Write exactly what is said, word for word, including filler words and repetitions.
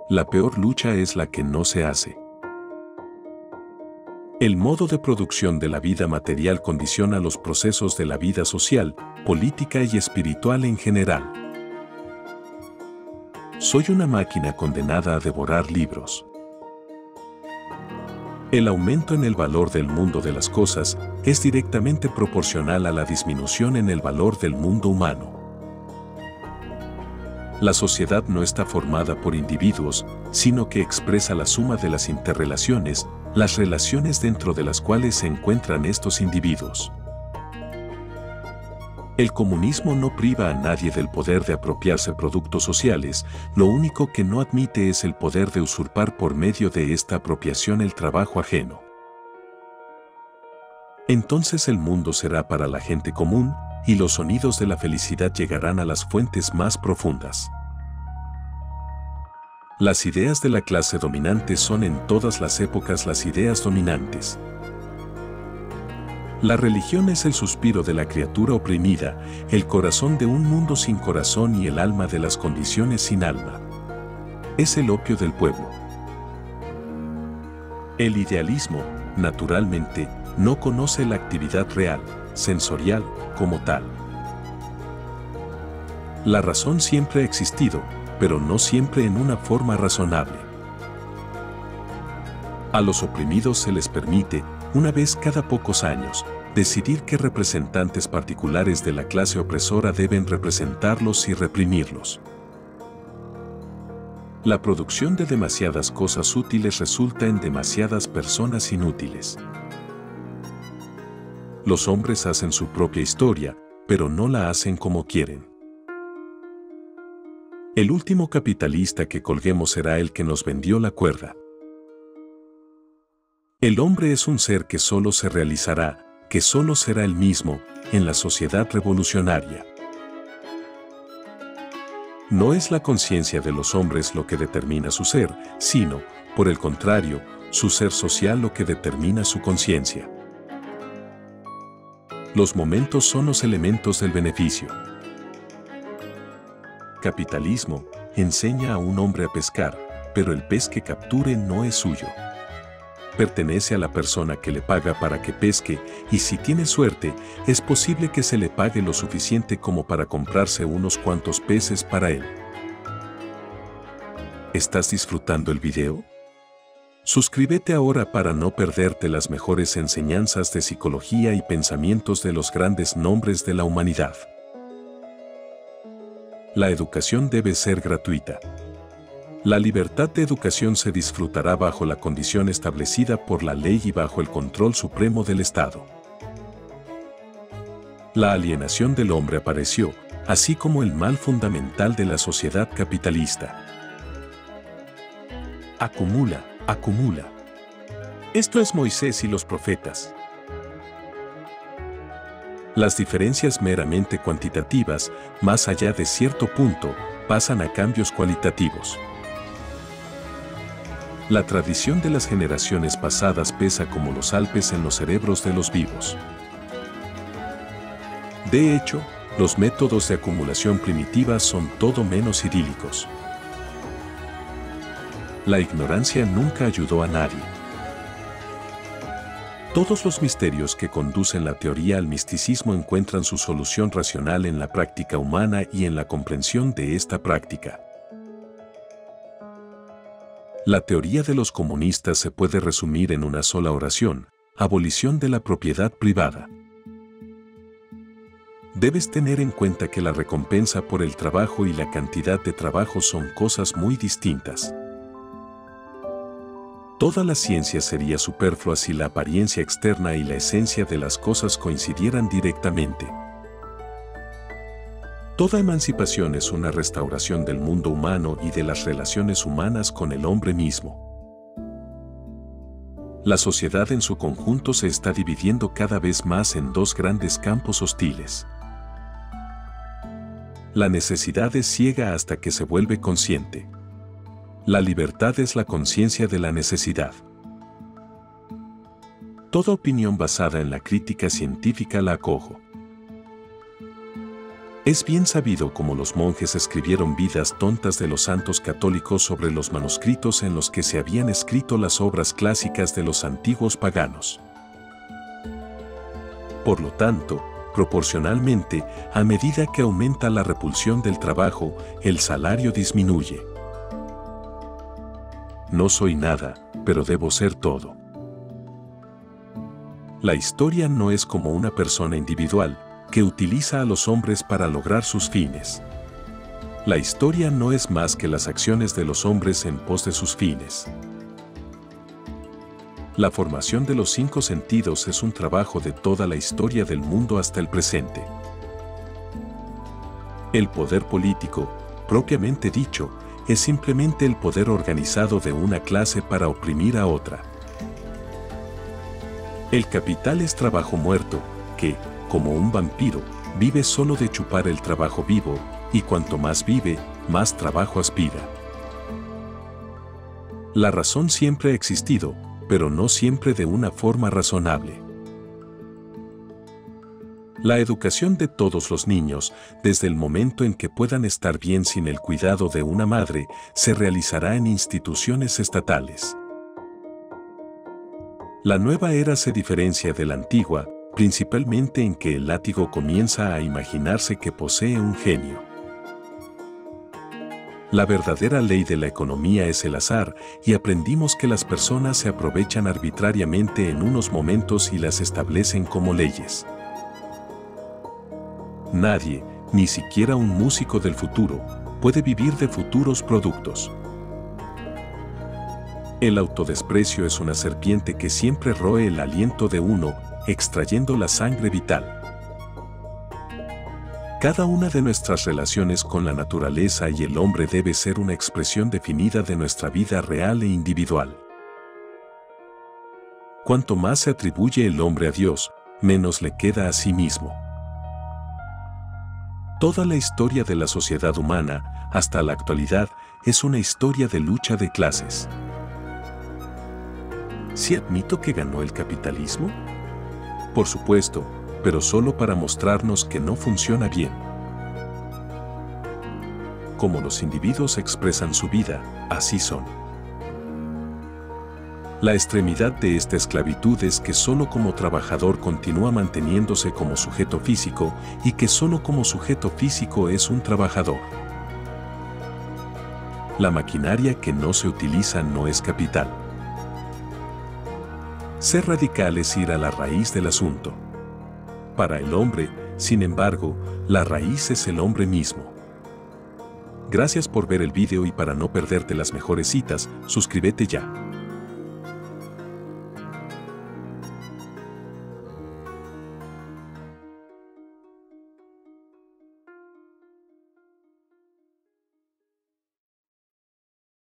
La peor lucha es la que no se hace. El modo de producción de la vida material condiciona los procesos de la vida social, política y espiritual en general. Soy una máquina condenada a devorar libros. El aumento en el valor del mundo de las cosas es directamente proporcional a la disminución en el valor del mundo humano. La sociedad no está formada por individuos, sino que expresa la suma de las interrelaciones, las relaciones dentro de las cuales se encuentran estos individuos. El comunismo no priva a nadie del poder de apropiarse productos sociales, lo único que no admite es el poder de usurpar por medio de esta apropiación el trabajo ajeno. Entonces el mundo será para la gente común, y los sonidos de la felicidad llegarán a las fuentes más profundas. Las ideas de la clase dominante son en todas las épocas las ideas dominantes. La religión es el suspiro de la criatura oprimida, el corazón de un mundo sin corazón y el alma de las condiciones sin alma. Es el opio del pueblo. El idealismo, naturalmente, no conoce la actividad real, sensorial, como tal. La razón siempre ha existido, pero no siempre en una forma razonable. A los oprimidos se les permite, una vez cada pocos años, decidir qué representantes particulares de la clase opresora deben representarlos y reprimirlos. La producción de demasiadas cosas útiles resulta en demasiadas personas inútiles. Los hombres hacen su propia historia, pero no la hacen como quieren. El último capitalista que colguemos será el que nos vendió la cuerda. El hombre es un ser que solo se realizará, que solo será el mismo, en la sociedad revolucionaria. No es la conciencia de los hombres lo que determina su ser, sino, por el contrario, su ser social lo que determina su conciencia. Los momentos son los elementos del beneficio. Capitalismo enseña a un hombre a pescar, pero el pez que capture no es suyo. Pertenece a la persona que le paga para que pesque, y si tiene suerte, es posible que se le pague lo suficiente como para comprarse unos cuantos peces para él. ¿Estás disfrutando el video? Suscríbete ahora para no perderte las mejores enseñanzas de psicología y pensamientos de los grandes nombres de la humanidad. La educación debe ser gratuita. La libertad de educación se disfrutará bajo la condición establecida por la ley y bajo el control supremo del Estado. La alienación del hombre apareció, así como el mal fundamental de la sociedad capitalista. Acumula, acumula. Esto es Moisés y los profetas. Las diferencias meramente cuantitativas, más allá de cierto punto, pasan a cambios cualitativos. La tradición de las generaciones pasadas pesa como los Alpes en los cerebros de los vivos. De hecho, los métodos de acumulación primitiva son todo menos idílicos. La ignorancia nunca ayudó a nadie. Todos los misterios que conducen la teoría al misticismo encuentran su solución racional en la práctica humana y en la comprensión de esta práctica. La teoría de los comunistas se puede resumir en una sola oración: abolición de la propiedad privada. Debes tener en cuenta que la recompensa por el trabajo y la cantidad de trabajo son cosas muy distintas. Toda la ciencia sería superflua si la apariencia externa y la esencia de las cosas coincidieran directamente. Toda emancipación es una restauración del mundo humano y de las relaciones humanas con el hombre mismo. La sociedad en su conjunto se está dividiendo cada vez más en dos grandes campos hostiles. La necesidad es ciega hasta que se vuelve consciente. La libertad es la conciencia de la necesidad. Toda opinión basada en la crítica científica la acojo. Es bien sabido cómo los monjes escribieron vidas tontas de los santos católicos sobre los manuscritos en los que se habían escrito las obras clásicas de los antiguos paganos. Por lo tanto, proporcionalmente, a medida que aumenta la repulsión del trabajo, el salario disminuye. No soy nada, pero debo ser todo. La historia no es como una persona individual, que utiliza a los hombres para lograr sus fines. La historia no es más que las acciones de los hombres en pos de sus fines. La formación de los cinco sentidos es un trabajo de toda la historia del mundo hasta el presente. El poder político, propiamente dicho, es simplemente el poder organizado de una clase para oprimir a otra. El capital es trabajo muerto, que, como un vampiro, vive solo de chupar el trabajo vivo, y cuanto más vive, más trabajo aspira. La razón siempre ha existido, pero no siempre de una forma razonable. La educación de todos los niños, desde el momento en que puedan estar bien sin el cuidado de una madre, se realizará en instituciones estatales. La nueva era se diferencia de la antigua, principalmente en que el látigo comienza a imaginarse que posee un genio. La verdadera ley de la economía es el azar, y aprendimos que las personas se aprovechan arbitrariamente en unos momentos y las establecen como leyes. Nadie, ni siquiera un músico del futuro, puede vivir de futuros productos. El autodesprecio es una serpiente que siempre roe el aliento de uno, extrayendo la sangre vital. Cada una de nuestras relaciones con la naturaleza y el hombre debe ser una expresión definida de nuestra vida real e individual. Cuanto más se atribuye el hombre a Dios, menos le queda a sí mismo. Toda la historia de la sociedad humana, hasta la actualidad, es una historia de lucha de clases. ¿Sí admito que ganó el capitalismo? Por supuesto, pero solo para mostrarnos que no funciona bien. Como los individuos expresan su vida, así son. La extremidad de esta esclavitud es que solo como trabajador continúa manteniéndose como sujeto físico y que solo como sujeto físico es un trabajador. La maquinaria que no se utiliza no es capital. Ser radical es ir a la raíz del asunto. Para el hombre, sin embargo, la raíz es el hombre mismo. Gracias por ver el video y para no perderte las mejores citas, suscríbete ya.